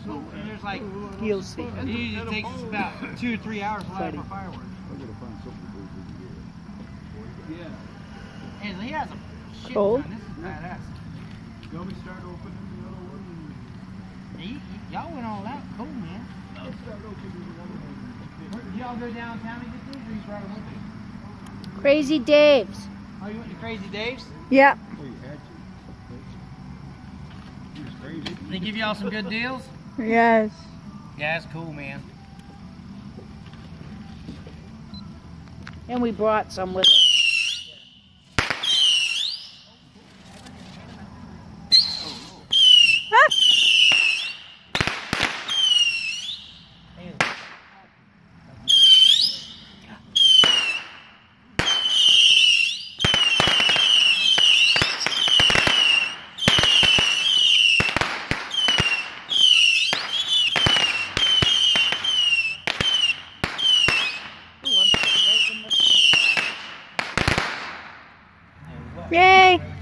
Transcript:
And there's like, You'll see. it usually takes us about 2 or 3 hours to light up our fireworks. Yeah. And he has a shit Cold? ton. This is badass. You want me to start opening the other one? Y'all went all out. Cool, man. Did y'all go downtown and get these, or you brought them with you? Crazy Dave's. Oh, you went to Crazy Dave's? Yep. Oh, you had to. He was crazy. They give y'all some good deals? Yes. Yeah, that's cool, man. And we brought some with us. Yay!